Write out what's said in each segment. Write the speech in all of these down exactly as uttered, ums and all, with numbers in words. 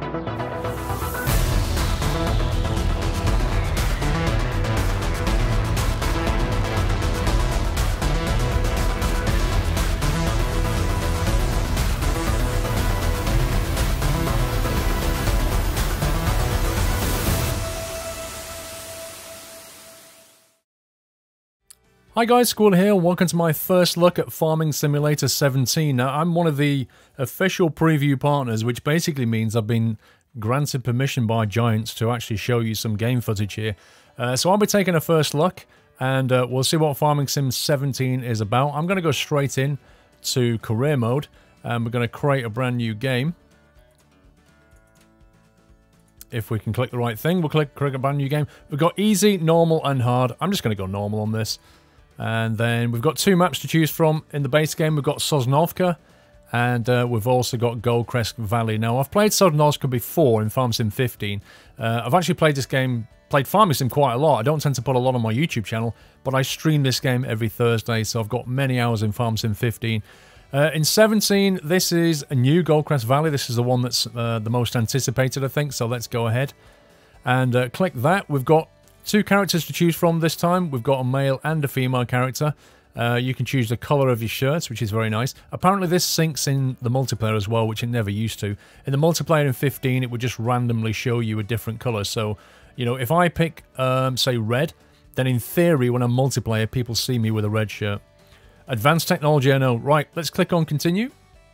Hi guys, Squall here, and welcome to my first look at Farming Simulator seventeen. Now, I'm one of the official preview partners, which basically means I've been granted permission by Giants to actually show you some game footage here. Uh, so I'll be taking a first look, and uh, we'll see what Farming Sim seventeen is about. I'm going to go straight in to career mode, and we're going to create a brand new game. If we can click the right thing, we'll click create a brand new game. We've got easy, normal, and hard. I'm just going to go normal on this. And then we've got two maps to choose from. In the base game, we've got Sosnovka, and uh, we've also got Goldcrest Valley. Now, I've played Sosnovka before in Farm Sim fifteen. Uh, I've actually played this game, played Farming Sim quite a lot. I don't tend to put a lot on my YouTube channel, but I stream this game every Thursday, so I've got many hours in Farm Sim fifteen. Uh, in seventeen, this is a new Goldcrest Valley. This is the one that's uh, the most anticipated, I think, so let's go ahead and uh, click that. We've got two characters to choose from this time. We've got a male and a female character. Uh, you can choose the colour of your shirts, which is very nice. Apparently this syncs in the multiplayer as well, which it never used to. In the multiplayer in fifteen, it would just randomly show you a different colour. So, you know, if I pick, um, say, red, then in theory, when I'm multiplayer, people see me with a red shirt. Advanced technology, I know. Right, let's click on continue.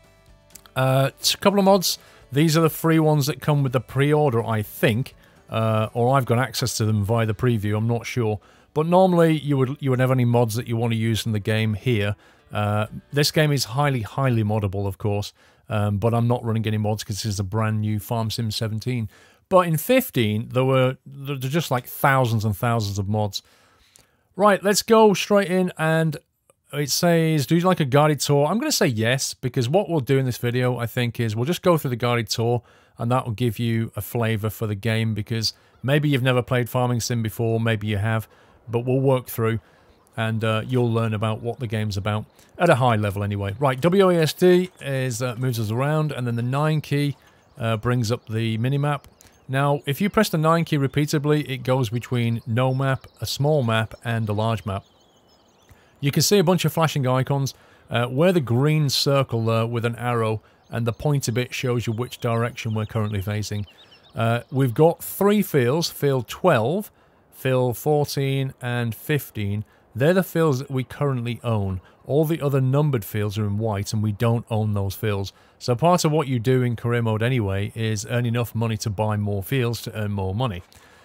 Uh, a couple of mods. These are the free ones that come with the pre-order, I think. Uh, or I've got access to them via the preview, I'm not sure. But normally you would you would have any mods that you want to use in the game here. Uh, this game is highly, highly moddable, of course. Um, but I'm not running any mods because this is a brand new Farm Sim seventeen. But in fifteen, there were there were just like thousands and thousands of mods. Right, let's go straight in, and it says, do you like a guided tour? I'm going to say yes, because what we'll do in this video, I think, is we'll just go through the guided tour, and that will give you a flavour for the game, because maybe you've never played Farming Sim before, maybe you have, but we'll work through, and uh, you'll learn about what the game's about, at a high level anyway. Right, W A S D is, uh, moves us around, and then the nine key uh, brings up the minimap. Now, if you press the nine key repeatedly, it goes between no map, a small map, and a large map. You can see a bunch of flashing icons. Uh, we're the green circle there with an arrow, and the pointer bit shows you which direction we're currently facing. Uh, we've got three fields, field twelve, field fourteen, and fifteen. They're the fields that we currently own. All the other numbered fields are in white, and we don't own those fields. So part of what you do in career mode anyway is earn enough money to buy more fields to earn more money.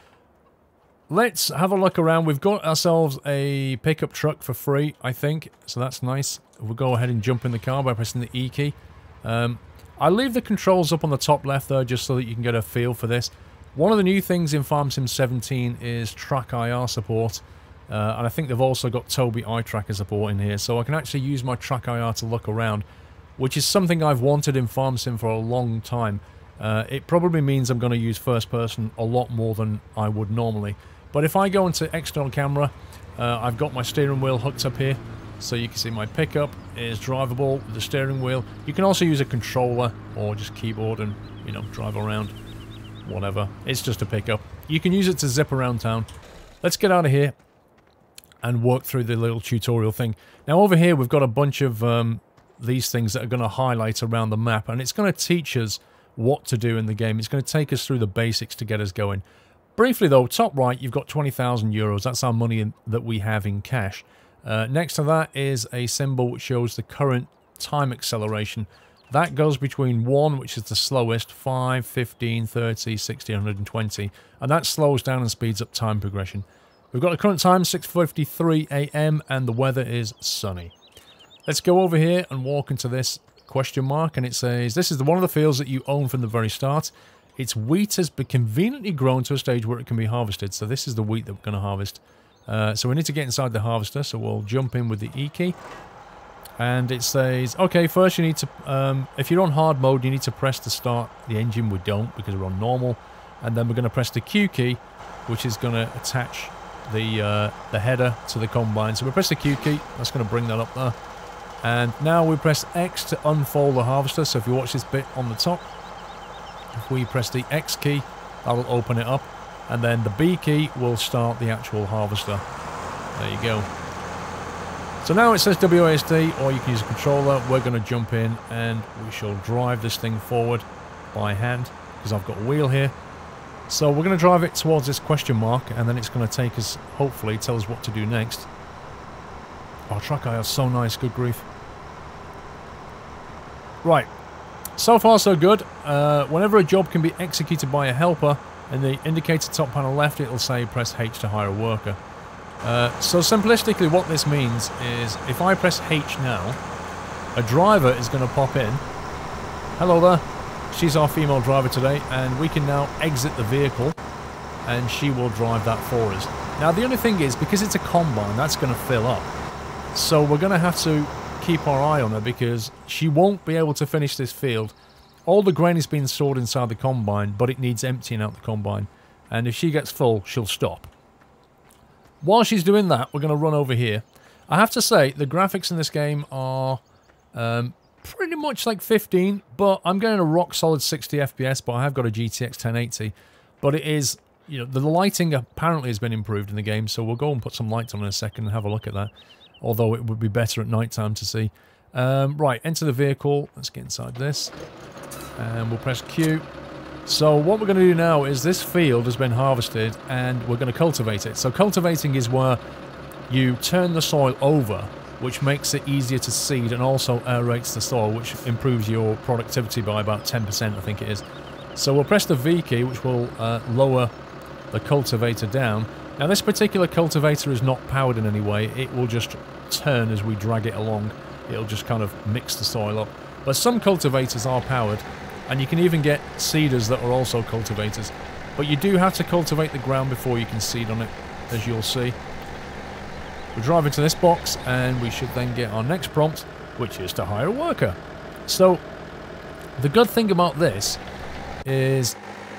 Let's have a look around. We've got ourselves a pickup truck for free, I think, so that's nice. We'll go ahead and jump in the car by pressing the E key. Um, I leave the controls up on the top left there just so that you can get a feel for this. One of the new things in Farm Sim seventeen is Track I R support, uh, and I think they've also got Tobii Eye Tracker support in here, so I can actually use my Track I R to look around, which is something I've wanted in Farm Sim for a long time. Uh, it probably means I'm going to use first person a lot more than I would normally. But if I go into external camera, uh, I've got my steering wheel hooked up here, so you can see my pickup is drivable with the steering wheel. You can also use a controller or just keyboard and, you know, drive around, whatever. It's just a pickup. You can use it to zip around town. Let's get out of here and work through the little tutorial thing. Now over here we've got a bunch of um, these things that are going to highlight around the map, and it's going to teach us what to do in the game. It's going to take us through the basics to get us going. Briefly though, top right, you've got twenty thousand euros. That's our money in, that we have in cash. Uh, next to that is a symbol which shows the current time acceleration. That goes between one, which is the slowest, five, fifteen, thirty, sixty, one hundred twenty. And that slows down and speeds up time progression. We've got the current time, six fifty-three A M, and the weather is sunny. Let's go over here and walk into this question mark, and it says, this is the, one of the fields that you own from the very start. Its wheat has been conveniently grown to a stage where it can be harvested. So this is the wheat that we're going to harvest. Uh, so we need to get inside the harvester. So we'll jump in with the E key. And it says, okay, first you need to, um, if you're on hard mode, you need to press to start the engine. We don't, because we're on normal. And then we're going to press the Q key, which is going to attach the, uh, the header to the combine. So we press the Q key. That's going to bring that up there. And now we press X to unfold the harvester. So if you watch this bit on the top, If we press the X key, that'll open it up. And then the B key will start the actual harvester. There you go. So now it says W A S D, or you can use a controller. We're going to jump in and we shall drive this thing forward by hand, because I've got a wheel here. So we're going to drive it towards this question mark, and then it's going to take us, hopefully, tell us what to do next. Oh, track I R is so nice, good grief. Right, so far so good. Uh, whenever a job can be executed by a helper, in the indicator top panel left, it'll say press H to hire a worker. Uh, so simplistically what this means is, if I press H now, a driver is going to pop in. Hello there. She's our female driver today, and we can now exit the vehicle, and she will drive that for us. Now the only thing is, because it's a combine, that's going to fill up. So we're going to have to keep our eye on her, because she won't be able to finish this field. All the grain is being stored inside the combine, but it needs emptying out the combine. And if she gets full, she'll stop. While she's doing that, we're going to run over here. I have to say, the graphics in this game are um, pretty much like fifteen, but I'm getting a rock-solid sixty F P S, but I have got a G T X ten eighty. But it is, you know, the lighting apparently has been improved in the game, so we'll go and put some lights on in a second and have a look at that. Although it would be better at night time to see. Um, right, enter the vehicle. Let's get inside this. And we'll press Q. So what we're going to do now is, this field has been harvested and we're going to cultivate it. So cultivating is where you turn the soil over, which makes it easier to seed and also aerates the soil, which improves your productivity by about ten percent, I think it is. So we'll press the V key, which will uh, lower the cultivator down. Now this particular cultivator is not powered in any way. It will just turn as we drag it along. It'll just kind of mix the soil up. But some cultivators are powered, and you can even get seeders that are also cultivators. But you do have to cultivate the ground before you can seed on it, as you'll see. We'll drive into this box, and we should then get our next prompt, which is to hire a worker. So, the good thing about this is,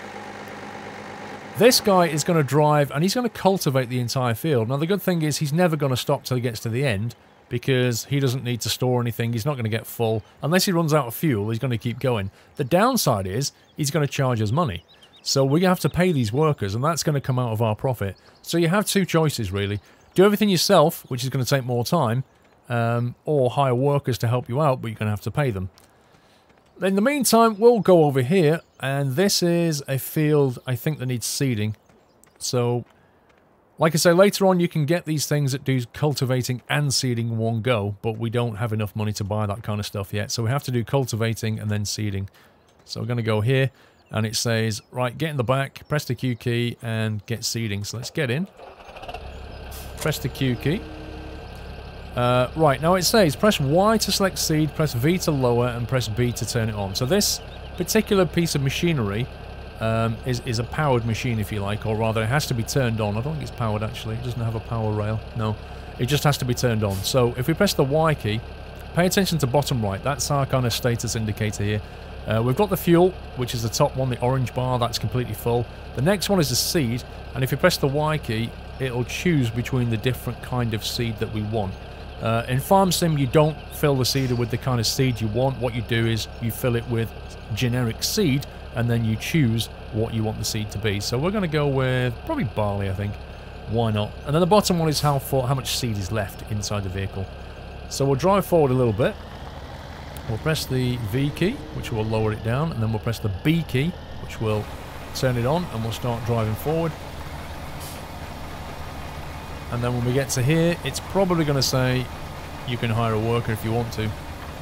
this guy is going to drive, and he's going to cultivate the entire field. Now, the good thing is, he's never going to stop till he gets to the end, because he doesn't need to store anything. He's not going to get full. Unless he runs out of fuel, he's going to keep going. The downside is, he's going to charge us money. So we have to pay these workers, and that's going to come out of our profit. So you have two choices, really. Do everything yourself, which is going to take more time, um, or hire workers to help you out, but you're going to have to pay them. In the meantime, we'll go over here, and this is a field, I think, that needs seeding. So, like I say, later on you can get these things that do cultivating and seeding in one go, but we don't have enough money to buy that kind of stuff yet. So we have to do cultivating and then seeding. So we're going to go here, and it says, right, get in the back, press the Q key, and get seeding. So let's get in. Press the Q key. Uh, right, now it says, press Y to select seed, press V to lower, and press B to turn it on. So this particular piece of machinery um, is, is a powered machine, if you like, or rather it has to be turned on. I don't think it's powered, actually. It doesn't have a power rail. No, it just has to be turned on. So if we press the Y key, pay attention to bottom right. That's our kind of status indicator here. Uh, we've got the fuel, which is the top one, the orange bar, that's completely full. The next one is the seed, and if you press the Y key, it'll choose between the different kind of seed that we want. Uh, in Farm Sim, you don't fill the seeder with the kind of seed you want. What you do is you fill it with generic seed, and then you choose what you want the seed to be. So we're going to go with probably barley, I think. Why not? And then the bottom one is how, for, how much seed is left inside the vehicle. So we'll drive forward a little bit. We'll press the V key, which will lower it down, and then we'll press the B key, which will turn it on, and we'll start driving forward. And then when we get to here, it's probably going to say you can hire a worker if you want to.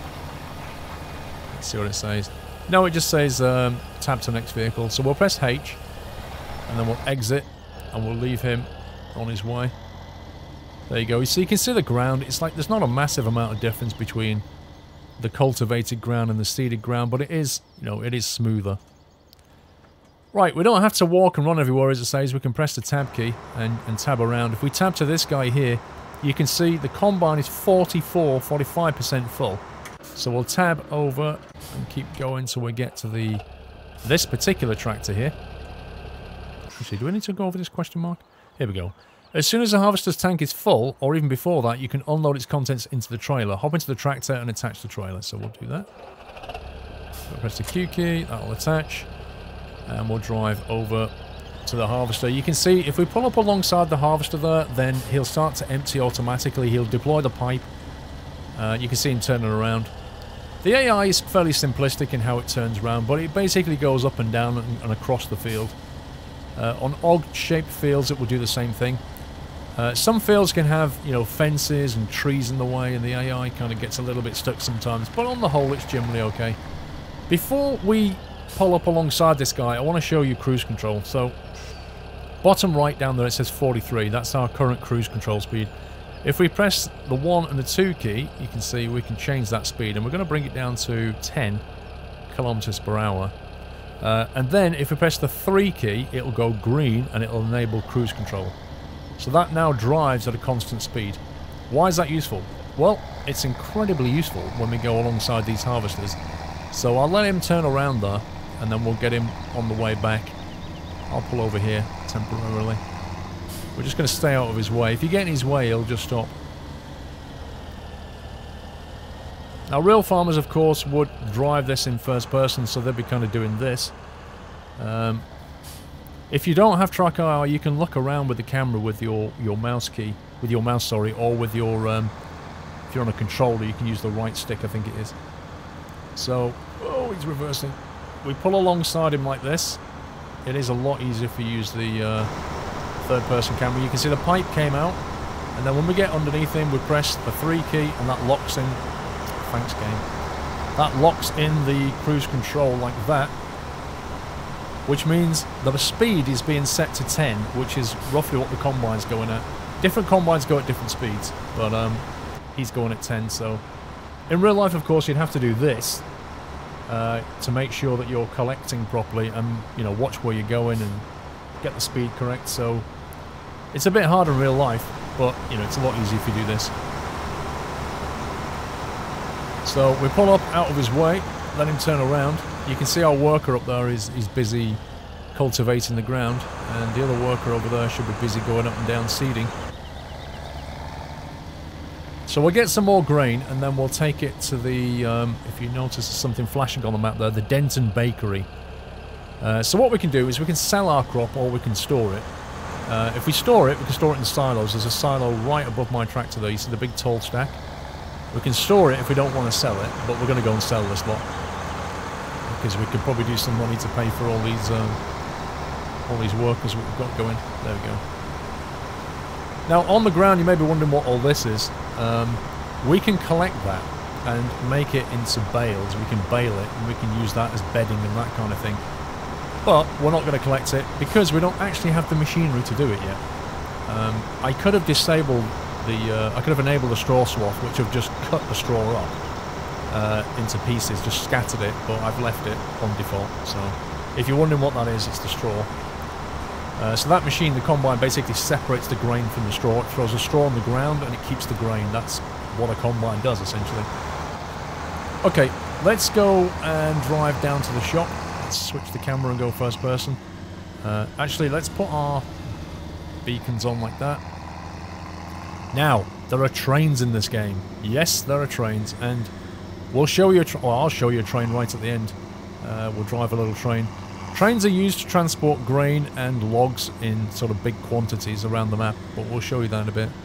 Let's see what it says. No, it just says um, tab to next vehicle. So we'll press H, and then we'll exit, and we'll leave him on his way. There you go. So you can see the ground. It's like there's not a massive amount of difference between the cultivated ground and the seeded ground, but it is, you know, it is smoother. Right, we don't have to walk and run everywhere, as it says. We can press the tab key and, and tab around. If we tab to this guy here, you can see the combine is forty-four, forty-five percent full. So we'll tab over and keep going till we get to the this particular tractor here. Actually, do we need to go over this question mark? Here we go. As soon as the harvester's tank is full, or even before that, you can unload its contents into the trailer. Hop into the tractor and attach the trailer. So we'll do that. We'll press the Q key, that will attach. And we'll drive over to the harvester. You can see if we pull up alongside the harvester there, then he'll start to empty automatically. He'll deploy the pipe. Uh, you can see him turning around. The A I is fairly simplistic in how it turns around, but it basically goes up and down and, and across the field. Uh, on odd-shaped fields, it will do the same thing. Uh, some fields can have, you know, fences and trees in the way, and the A I kind of gets a little bit stuck sometimes, but on the whole, it's generally okay. Before we pull up alongside this guy, I want to show you cruise control. So, bottom right down there, it says forty-three. That's our current cruise control speed. If we press the one and the two key, you can see we can change that speed, and we're going to bring it down to ten kilometers per hour. Uh, and then, if we press the three key, it'll go green, and it'll enable cruise control. So that now drives at a constant speed. Why is that useful? Well, it's incredibly useful when we go alongside these harvesters. So I'll let him turn around there, and then we'll get him on the way back. I'll pull over here temporarily. We're just going to stay out of his way. If you get in his way, he'll just stop. Now, real farmers, of course, would drive this in first person, so they'd be kind of doing this. Um, if you don't have track I R, you can look around with the camera with your, your mouse key, with your mouse, sorry, or with your, um, if you're on a controller, you can use the right stick, I think it is. So, oh, he's reversing. We pull alongside him like this. It is a lot easier if you use the uh, third-person camera. You can see the pipe came out, and then when we get underneath him, we press the three key, and that locks in. Thanks, game. That locks in the cruise control like that, which means that the speed is being set to ten, which is roughly what the combine's going at. Different combines go at different speeds, but um, he's going at ten, so... In real life, of course, you'd have to do this uh, to make sure that you're collecting properly and, you know, watch where you're going and get the speed correct, so... It's a bit hard in real life, but, you know, it's a lot easier if you do this. So, we pull up out of his way, let him turn around. You can see our worker up there is, is busy cultivating the ground, and the other worker over there should be busy going up and down seeding. So we'll get some more grain, and then we'll take it to the, um, if you notice something flashing on the map there, the Denton Bakery. Uh, so what we can do is we can sell our crop, or we can store it. Uh, if we store it, we can store it in silos. There's a silo right above my tractor there. You see the big tall stack? We can store it if we don't want to sell it, but we're going to go and sell this lot. Because we could probably do some money to pay for all these um, all these workers we've got going. There we go. Now, on the ground, you may be wondering what all this is. Um, we can collect that and make it into bales. We can bale it, and we can use that as bedding and that kind of thing. But we're not going to collect it because we don't actually have the machinery to do it yet. Um, I could have disabled the... Uh, I could have enabled the straw swath, which have just cut the straw up uh, into pieces, just scattered it, but I've left it on default. So if you're wondering what that is, it's the straw. Uh, so that machine, the combine, basically separates the grain from the straw. It throws the straw on the ground and it keeps the grain. That's what a combine does, essentially. Okay, let's go and drive down to the shop. Let's switch the camera and go first person. Uh, actually, let's put our beacons on like that. Now, there are trains in this game. Yes, there are trains, and we'll show you a tra- well, I'll show you a train right at the end. Uh, we'll drive a little train. Trains are used to transport grain and logs in sort of big quantities around the map, but we'll show you that in a bit.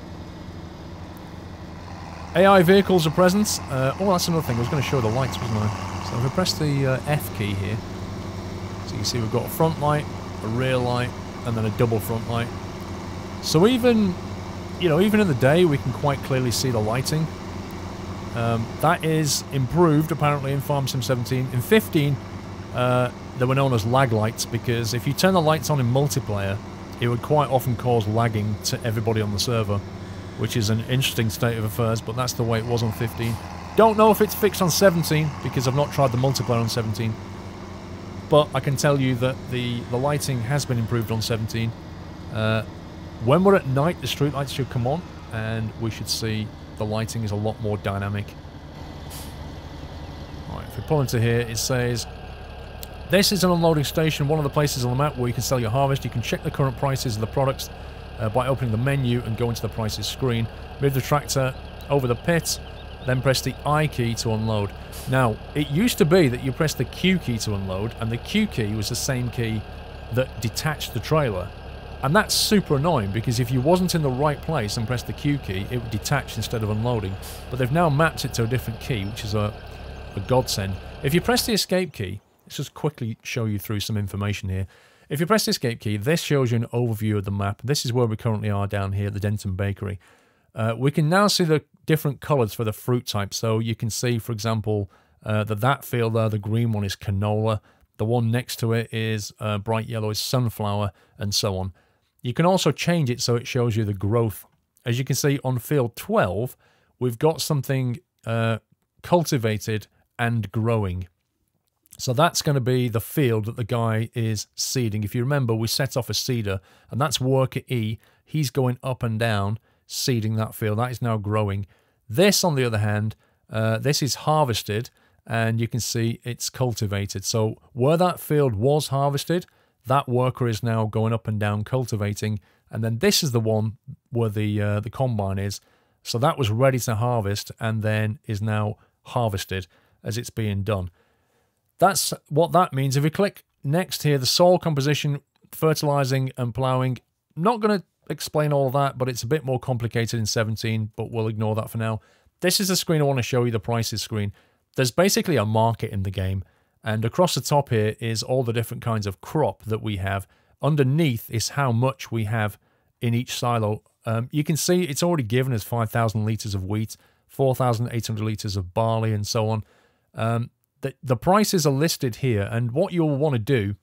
A I vehicles are present. Uh, oh, that's another thing. I was going to show the lights, wasn't I? So if we press the uh, F key here, so you can see we've got a front light, a rear light, and then a double front light. So even, you know, even in the day, we can quite clearly see the lighting. Um, that is improved, apparently, in Farm Sim seventeen. In fifteen, uh, they were known as lag lights, because if you turn the lights on in multiplayer, it would quite often cause lagging to everybody on the server, which is an interesting state of affairs, but that's the way it was on fifteen. Don't know if it's fixed on seventeen, because I've not tried the multiplayer on seventeen. But I can tell you that the, the lighting has been improved on seventeen. Uh, when we're at night, the street lights should come on, and we should see the lighting is a lot more dynamic. Alright, if we pull into here, it says, this is an unloading station, one of the places on the map where you can sell your harvest. You can check the current prices of the products uh, by opening the menu and go into the prices screen. Move the tractor over the pit. then press the I key to unload. Now, it used to be that you press the Q key to unload, and the Q key was the same key that detached the trailer. And that's super annoying, because if you wasn't in the right place and pressed the Q key, it would detach instead of unloading. But they've now mapped it to a different key, which is a, a godsend. If you press the escape key, let's just quickly show you through some information here. If you press the escape key, this shows you an overview of the map. This is where we currently are down here at the Denton Bakery. Uh, we can now see the different colours for the fruit type. So you can see, for example, uh, that that field there, the green one is canola. The one next to it is uh, bright yellow is sunflower, and so on. You can also change it so it shows you the growth. As you can see on field twelve, we've got something uh, cultivated and growing. So that's going to be the field that the guy is seeding. If you remember, we set off a seeder, and that's worker E. He's going up and down, seeding that field. That is now growing. This, on the other hand, uh, this is harvested, and you can see it's cultivated. So where that field was harvested, that worker is now going up and down cultivating, and then this is the one where the uh, the combine is. So that was ready to harvest, and then is now harvested as it's being done. That's what that means. If we click next here, the soil composition, fertilizing and ploughing. Not going to explain all of that, but it's a bit more complicated in seventeen, but we'll ignore that for now. This is the screen I want to show you, the prices screen. There's basically a market in the game, and across the top here is all the different kinds of crop that we have. Underneath is how much we have in each silo. Um, you can see it's already given us five thousand litres of wheat, four thousand eight hundred litres of barley, and so on. Um, The, the prices are listed here, and what you'll want to do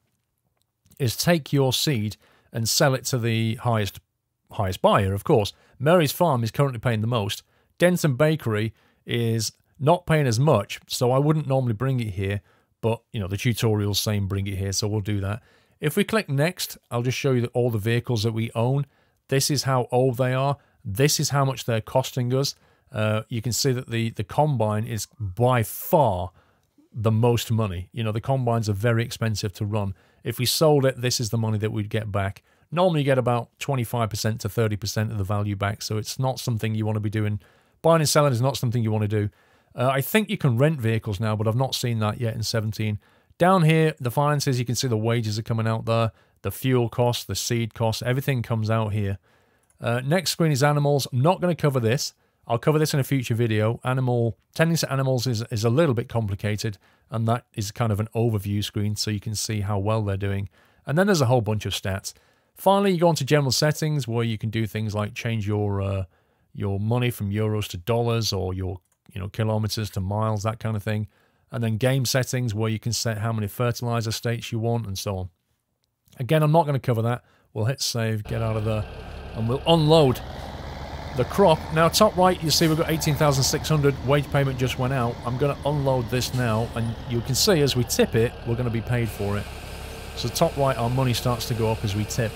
is take your seed and sell it to the highest highest buyer, of course. Mary's Farm is currently paying the most. Denton Bakery is not paying as much, so I wouldn't normally bring it here, but, you know, the tutorial's saying bring it here, so we'll do that. If we click next, I'll just show you all the vehicles that we own. This is how old they are. This is how much they're costing us. Uh, you can see that the, the Combine is by far the most money. You know, the combines are very expensive to run. If we sold it, this is the money that we'd get back. Normally you get about twenty-five percent to thirty percent of the value back, so it's not something you want to be doing. Buying and selling is not something you want to do. Uh, I think you can rent vehicles now, but I've not seen that yet in seventeen. Down here, the finances, you can see the wages are coming out there, the fuel costs, the seed costs, everything comes out here. Uh, next screen is animals. I'm not going to cover this. I'll cover this in a future video. Animal tending to animals is, is a little bit complicated, and that is kind of an overview screen so you can see how well they're doing. And then there's a whole bunch of stats. Finally, you go into general settings where you can do things like change your uh, your money from euros to dollars, or your you know kilometers to miles, that kind of thing. And then game settings where you can set how many fertilizer states you want and so on. Again, I'm not going to cover that. We'll hit save, get out of there, and we'll unload the crop. Now, top right, you see we've got eighteen thousand six hundred. Wage payment just went out. I'm going to unload this now, and you can see as we tip it, we're going to be paid for it. So top right, our money starts to go up as we tip.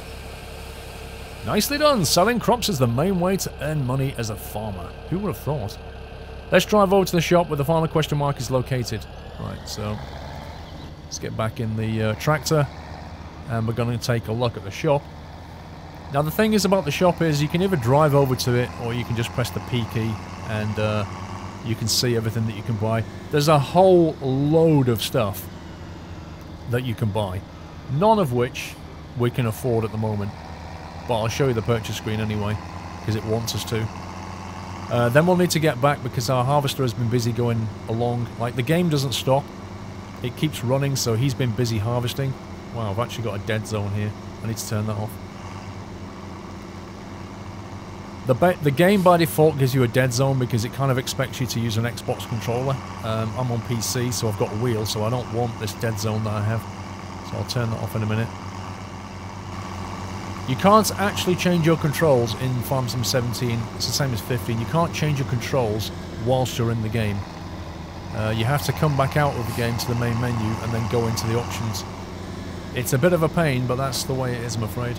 Nicely done. Selling crops is the main way to earn money as a farmer. Who would have thought? Let's drive over to the shop where the final question mark is located. Right, so let's get back in the uh, tractor, and we're going to take a look at the shop. Now, the thing is about the shop is you can either drive over to it, or you can just press the P key, and uh, you can see everything that you can buy. There's a whole load of stuff that you can buy, none of which we can afford at the moment. But I'll show you the purchase screen anyway, because it wants us to. Uh, then we'll need to get back because our harvester has been busy going along. Like, the game doesn't stop. It keeps running, so he's been busy harvesting. Wow, I've actually got a dead zone here. I need to turn that off. The, ba the game by default gives you a dead zone because it kind of expects you to use an Xbox controller. Um, I'm on P C, so I've got a wheel, so I don't want this dead zone that I have. So I'll turn that off in a minute. You can't actually change your controls in Farm Sim seventeen. It's the same as fifteen. You can't change your controls whilst you're in the game. Uh, you have to come back out of the game to the main menu and then go into the options. It's a bit of a pain, but that's the way it is, I'm afraid.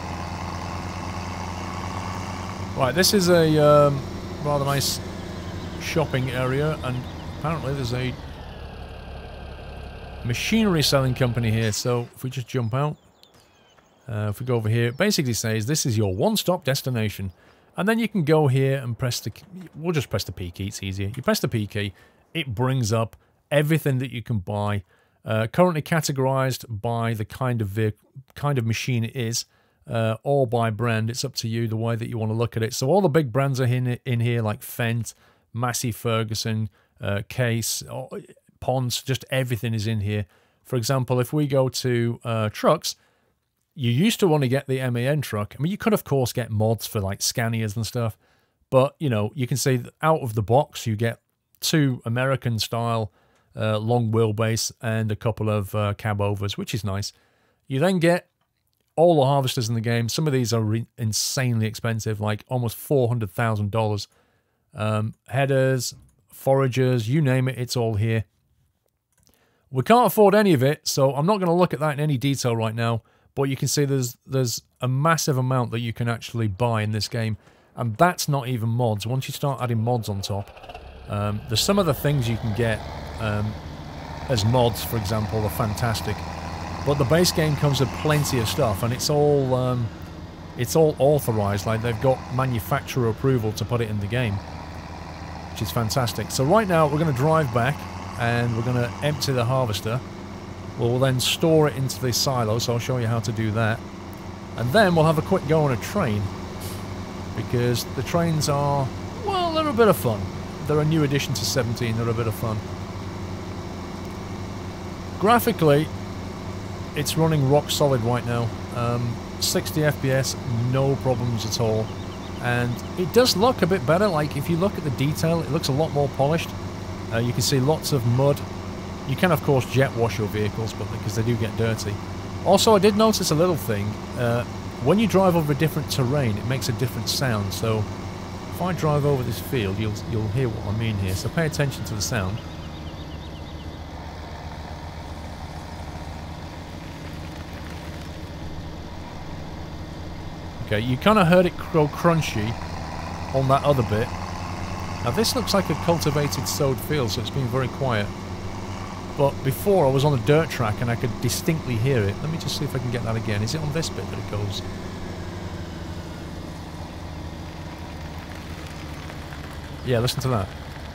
Right, this is a um, rather nice shopping area, and apparently there's a machinery selling company here. So if we just jump out, uh, if we go over here, it basically says this is your one-stop destination. And then you can go here and press the... We'll just press the P key, it's easier. You press the P key, it brings up everything that you can buy. Uh, currently categorized by the kind of vehicle, kind of machine it is, uh, or by brand. It's up to you the way that you want to look at it. So all the big brands are in, in here, like Fendt, Massey Ferguson, uh, Case, Ponce, just everything is in here. For example, if we go to uh, trucks, you used to want to get the M A N truck. I mean, you could, of course, get mods for like Scanias and stuff. But, you know, you can see that out of the box, you get two American-style uh, long wheelbase and a couple of uh, cab-overs, which is nice. You then get all the harvesters in the game. Some of these are re insanely expensive, like almost four hundred thousand dollars. Um, headers, foragers, you name it, it's all here. We can't afford any of it, so I'm not going to look at that in any detail right now. But you can see there's there's a massive amount that you can actually buy in this game. And that's not even mods. Once you start adding mods on top, um, there's some of the things you can get um, as mods, for example, are fantastic. But the base game comes with plenty of stuff, and it's all um, it's all authorized. Like, they've got manufacturer approval to put it in the game, which is fantastic. So right now we're going to drive back, and we're going to empty the harvester. We'll then store it into the silo, so I'll show you how to do that. And then we'll have a quick go on a train, because the trains are, well, they're a bit of fun. They're a new addition to seventeen, they're a bit of fun. Graphically, it's running rock solid right now. Um, sixty F P S, no problems at all. And it does look a bit better. Like, if you look at the detail, it looks a lot more polished. Uh, you can see lots of mud. You can, of course, jet wash your vehicles, but because they do get dirty. Also, I did notice a little thing. Uh, when you drive over a different terrain, it makes a different sound. So, if I drive over this field, you'll you'll hear what I mean here. So, pay attention to the sound. Okay, you kind of heard it go crunchy on that other bit. Now, this looks like a cultivated sowed field, so it's been very quiet. But before, I was on a dirt track and I could distinctly hear it. Let me just see if I can get that again. Is it on this bit that it goes? Yeah, listen to that.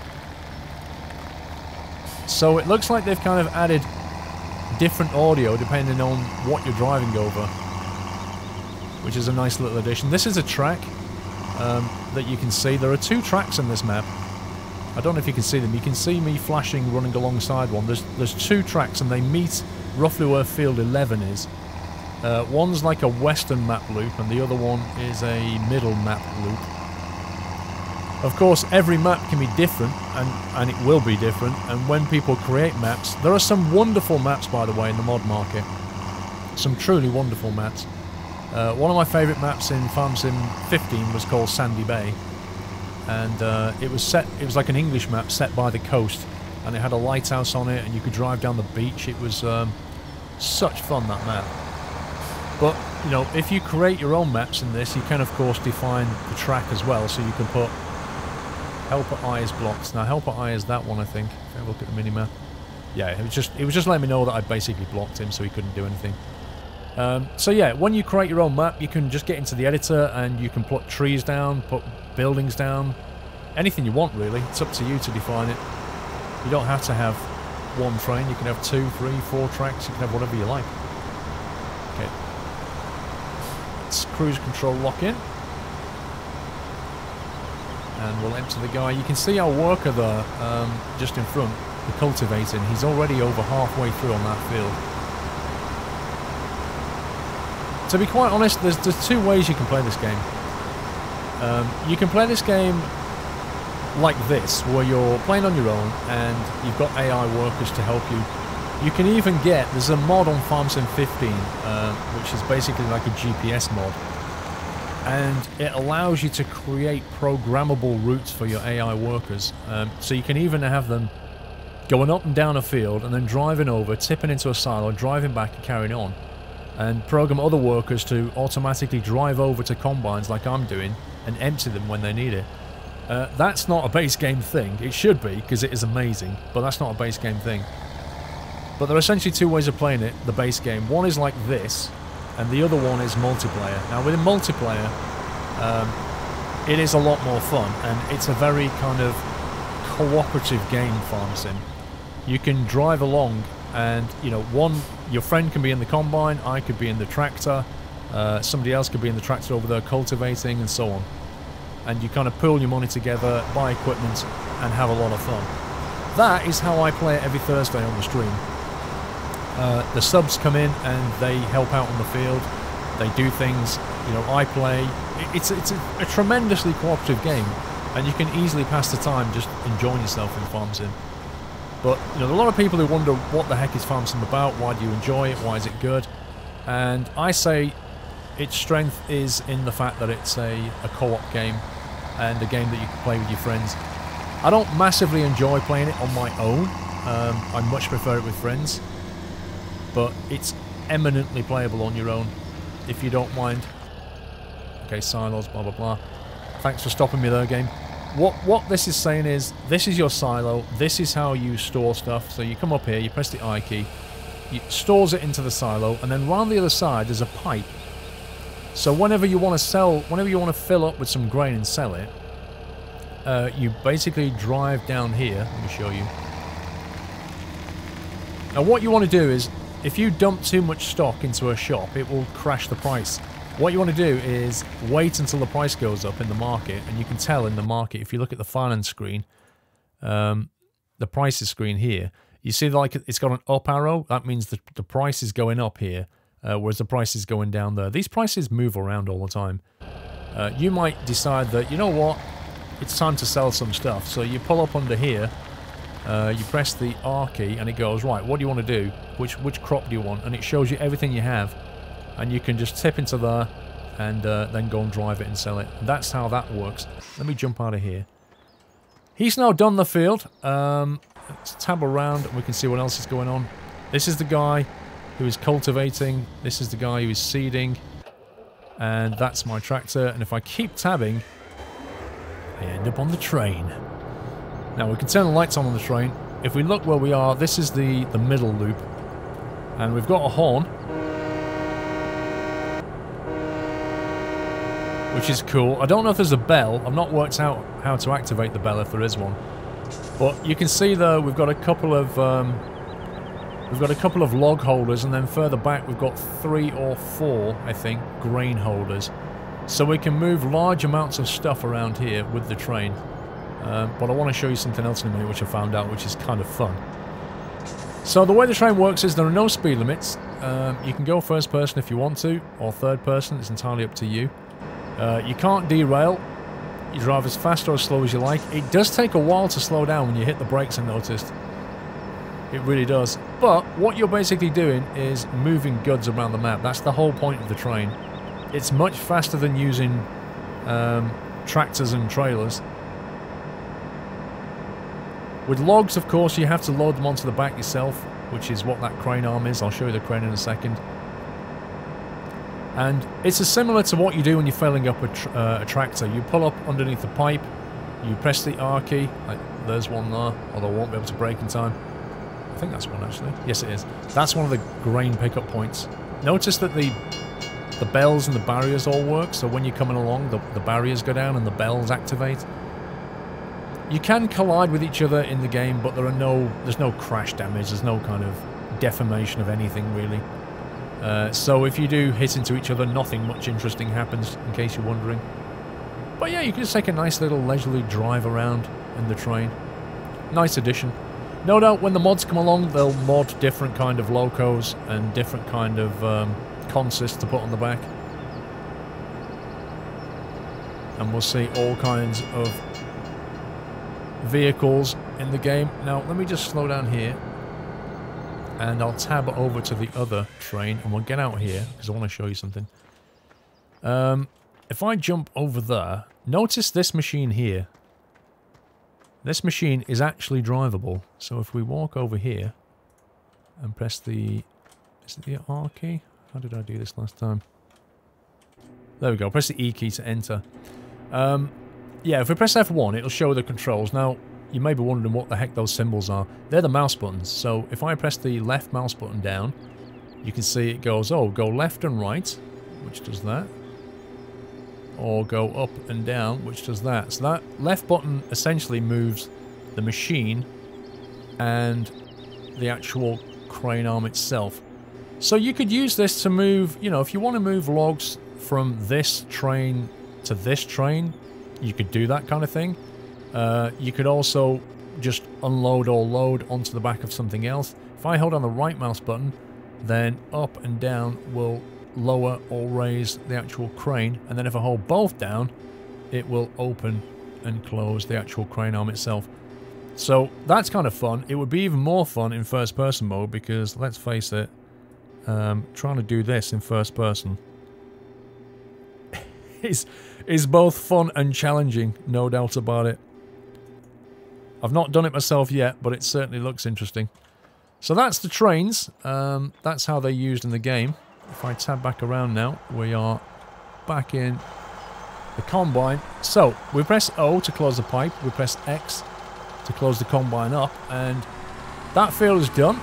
So it looks like they've kind of added different audio depending on what you're driving over, which is a nice little addition. This is a track um, that you can see. There are two tracks in this map. I don't know if you can see them. You can see me flashing, running alongside one. There's there's two tracks, and they meet roughly where field eleven is. Uh, one's like a western map loop, and the other one is a middle map loop. Of course, every map can be different, and, and it will be different. And when people create maps, there are some wonderful maps, by the way, in the mod market. Some truly wonderful maps. Uh, one of my favourite maps in Farm Sim fifteen was called Sandy Bay. And uh, it was set, it was like an English map set by the coast, and it had a lighthouse on it, and you could drive down the beach. It was um, such fun, that map. But, you know, if you create your own maps in this, you can, of course, define the track as well, so you can put Helper I is blocked. Now, Helper I is that one, I think, if I look at the mini-map. Yeah, it was just, it was just letting me know that I basically blocked him, so he couldn't do anything. Um, so yeah, when you create your own map, you can just get into the editor, and you can put trees down, put buildings down, anything you want really. It's up to you to define it. You don't have to have one train, you can have two, three, four tracks, you can have whatever you like. Okay. Let's cruise control lock in. And we'll empty the guy. You can see our worker there, um, just in front, the cultivating. He's already over halfway through on that field. To be quite honest, there's, there's two ways you can play this game. Um, you can play this game like this, where you're playing on your own and you've got A I workers to help you. You can even get, there's a mod on Farm Sim fifteen, uh, which is basically like a G P S mod. And it allows you to create programmable routes for your A I workers. Um, so you can even have them going up and down a field and then driving over, tipping into a silo, driving back and carrying on. And program other workers to automatically drive over to combines like I'm doing and empty them when they need it. Uh, that's not a base game thing. It should be, because it is amazing, but that's not a base game thing. But there are essentially two ways of playing it, the base game. One is like this, and the other one is multiplayer. Now within multiplayer, um, it is a lot more fun, and it's a very kind of cooperative game, Farm Sim. You can drive along, and you know, one, your friend can be in the combine, I could be in the tractor, uh, somebody else could be in the tractor over there cultivating, and so on. And you kind of pool your money together, buy equipment, and have a lot of fun. That is how I play it every Thursday on the stream. Uh, the subs come in and they help out on the field. They do things. You know, I play. It's it's a, a tremendously cooperative game, and you can easily pass the time just enjoying yourself in Farm Sim. But you know, a lot of people who wonder what the heck is Farm Sim about? Why do you enjoy it? Why is it good? And I say its strength is in the fact that it's a, a co-op game and a game that you can play with your friends. I don't massively enjoy playing it on my own. Um, I much prefer it with friends. But it's eminently playable on your own, if you don't mind. Okay, silos, blah blah blah. Thanks for stopping me there, game. What what this is saying is, this is your silo, this is how you store stuff. So you come up here, you press the I key, it stores it into the silo, and then round the other side there's a pipe. So whenever you want to sell, whenever you want to fill up with some grain and sell it, uh, you basically drive down here. Let me show you. Now what you want to do is, if you dump too much stock into a shop, it will crash the price. What you want to do is wait until the price goes up in the market, and you can tell in the market, if you look at the finance screen, um, the prices screen here, you see like it's got an up arrow. That means the, the price is going up here, uh, whereas the price is going down there. These prices move around all the time. Uh, you might decide that, you know what, it's time to sell some stuff. So you pull up under here, uh, you press the R key, and it goes, right, what do you want to do? Which, which crop do you want? And it shows you everything you have. And you can just tip into there and uh, then go and drive it and sell it. And that's how that works. Let me jump out of here. He's now done the field. Um, let's tab around and we can see what else is going on. This is the guy who is cultivating. This is the guy who is seeding. And that's my tractor. And if I keep tabbing, I end up on the train. Now we can turn the lights on on the train. If we look where we are, this is the, the middle loop. And we've got a horn, which is cool. I don't know if there's a bell. I've not worked out how to activate the bell if there is one. But you can see there we've got a couple of um, we've got a couple of log holders, and then further back we've got three or four, I think, grain holders. So we can move large amounts of stuff around here with the train. Um, but I want to show you something else in a minute, which I found out, which is kind of fun. So the way the train works is there are no speed limits. Um, you can go first person if you want to, or third person. It's entirely up to you. Uh, you can't derail. You drive as fast or as slow as you like. It does take a while to slow down when you hit the brakes, I noticed. It really does. But what you're basically doing is moving goods around the map. That's the whole point of the train. It's much faster than using um, tractors and trailers. With logs, of course, you have to load them onto the back yourself, which is what that crane arm is. I'll show you the crane in a second. And it's as similar to what you do when you're filling up a, tr uh, a tractor. You pull up underneath the pipe, you press the R key, like there's one there, although I won't be able to brake in time. I think that's one actually. Yes it is. That's one of the grain pickup points. Notice that the the bells and the barriers all work, so when you're coming along the, the barriers go down and the bells activate. You can collide with each other in the game, but there are no there's no crash damage, there's no kind of deformation of anything really. Uh, so if you do hit into each other, nothing much interesting happens, in case you're wondering. But yeah, you can just take a nice little leisurely drive around in the train. Nice addition. No doubt when the mods come along, they'll mod different kind of locos and different kind of um, consists to put on the back. And we'll see all kinds of vehicles in the game. Now, let me just slow down here. And I'll tab over to the other train, and we'll get out here, because I want to show you something. Um, if I jump over there, notice this machine here. This machine is actually drivable. So if we walk over here, and press the... Is it the R key? How did I do this last time? There we go, press the E key to enter. Um, yeah, if we press F one, it'll show the controls. Now, you may be wondering what the heck those symbols are. They're the mouse buttons. So if I press the left mouse button down, you can see it goes, oh, go left and right, which does that. or go up and down, which does that. So that left button essentially moves the machine and the actual crane arm itself. So you could use this to move, you know, if you want to move logs from this train to this train, you could do that kind of thing. Uh, you could also just unload or load onto the back of something else. If I hold on the right mouse button, then up and down will lower or raise the actual crane, and then if I hold both down, it will open and close the actual crane arm itself. So that's kind of fun. It would be even more fun in first person mode because, let's face it, um, trying to do this in first person is, is both fun and challenging, no doubt about it. I've not done it myself yet, but it certainly looks interesting. So that's the trains. Um, that's how they're used in the game. If I tab back around now, we are back in the combine. So we press O to close the pipe, we press X to close the combine up, and that field is done.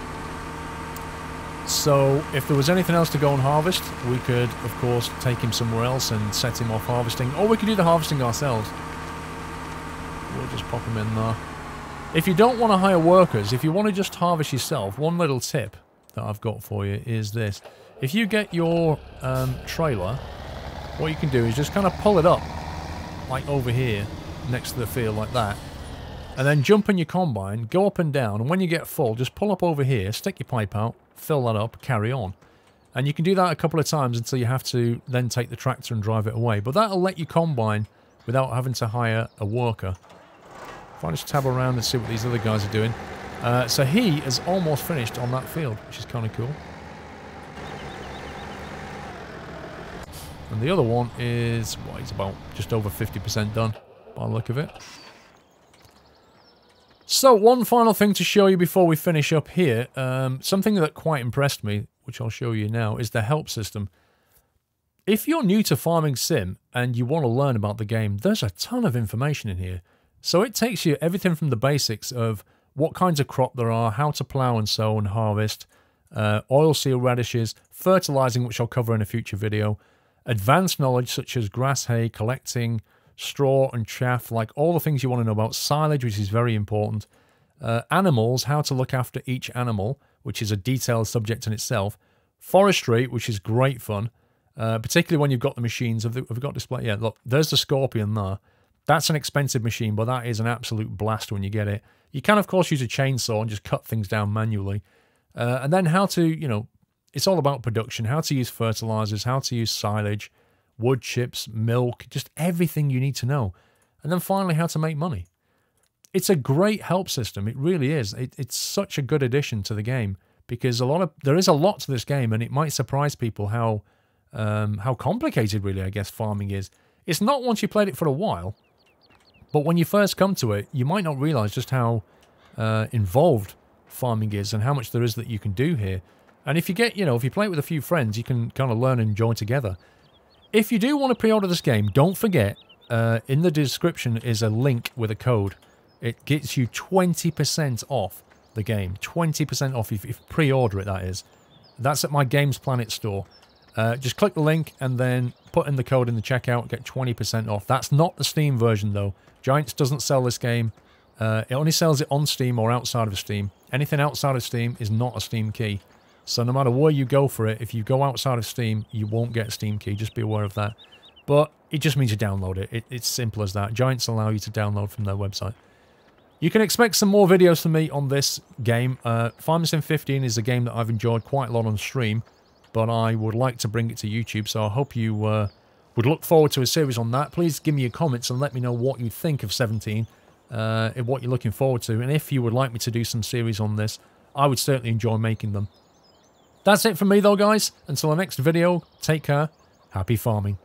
So if there was anything else to go and harvest, we could of course take him somewhere else and set him off harvesting, or we could do the harvesting ourselves. We'll just pop him in there. If you don't want to hire workers, if you want to just harvest yourself, one little tip that I've got for you is this. If you get your um, trailer, what you can do is just kind of pull it up, like over here, next to the field, like that. And then jump in your combine, go up and down, and when you get full, just pull up over here, stick your pipe out, fill that up, carry on. And you can do that a couple of times until you have to then take the tractor and drive it away. But that'll let you combine without having to hire a worker. If I just tab around and see what these other guys are doing. Uh, so he is almost finished on that field, which is kind of cool. And the other one is, well, he's about just over fifty percent done, by the look of it. So, one final thing to show you before we finish up here. Um, something that quite impressed me, which I'll show you now, is the help system. If you're new to Farming Sim and you want to learn about the game, there's a ton of information in here. So it takes you everything from the basics of what kinds of crop there are, how to plough and sow and harvest, uh, oilseed radishes, fertilizing, which I'll cover in a future video, advanced knowledge such as grass hay, collecting, straw and chaff, like all the things you want to know about, silage, which is very important, uh, animals, how to look after each animal, which is a detailed subject in itself, forestry, which is great fun, uh, particularly when you've got the machines. Have, they, have we got display? Yeah, look, there's the Scorpion there. That's an expensive machine, but that is an absolute blast when you get it. You can, of course, use a chainsaw and just cut things down manually. Uh, and then how to, you know, it's all about production, how to use fertilizers, how to use silage, wood chips, milk, just everything you need to know. And then finally, how to make money. It's a great help system. It really is. It, it's such a good addition to the game because a lot of there is a lot to this game, and it might surprise people how um, how complicated, really, I guess, farming is. It's not once you played it for a while, but when you first come to it, you might not realize just how uh, involved farming is and how much there is that you can do here. And if you get, you know, if you play it with a few friends, you can kind of learn and enjoy together. If you do want to pre-order this game, don't forget, uh, in the description is a link with a code. It gets you twenty percent off the game. twenty percent off if you pre-order it, that is. That's at my Games Planet store. Uh, just click the link and then put in the code in the checkout, get twenty percent off. That's not the Steam version, though. Giants doesn't sell this game. Uh, it only sells it on Steam or outside of Steam. Anything outside of Steam is not a Steam key. So no matter where you go for it, if you go outside of Steam, you won't get a Steam key. Just be aware of that. But it just means you download it. it it's simple as that. Giants allow you to download from their website. You can expect some more videos from me on this game. Uh, Farming Sim fifteen is a game that I've enjoyed quite a lot on stream, but I would like to bring it to YouTube, so I hope you uh, would look forward to a series on that. Please give me your comments and let me know what you think of seventeen, uh, and what you're looking forward to, and if you would like me to do some series on this, I would certainly enjoy making them. That's it from me though, guys. Until the next video, take care, happy farming.